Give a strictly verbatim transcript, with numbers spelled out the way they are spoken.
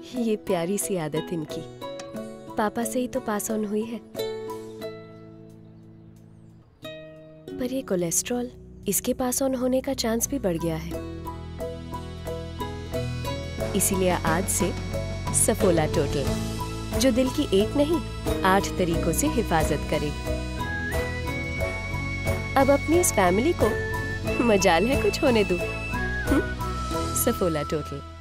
ये प्यारी सी आदत इनकी पापा से ही तो पास ऑन हुई है। पर ये कोलेस्ट्रॉल, इसके पास ऑन होने का चांस भी बढ़ गया है। इसीलिए आज से सफोला टोटल, जो दिल की एक नहीं आठ तरीकों से हिफाजत करे। अब अपनी इस फैमिली को मजाल है कुछ होने दो। Saffola total.